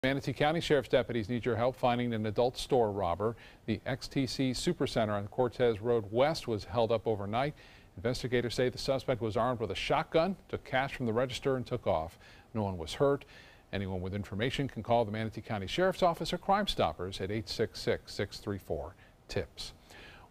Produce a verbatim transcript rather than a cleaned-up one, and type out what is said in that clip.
Manatee County Sheriff's deputies need your help finding an adult store robber. The X T C Supercenter on Cortez Road West was held up overnight. Investigators say the suspect was armed with a shotgun, took cash from the register and took off. No one was hurt. Anyone with information can call the Manatee County Sheriff's Office or Crime Stoppers at eight six six, six three four, TIPS.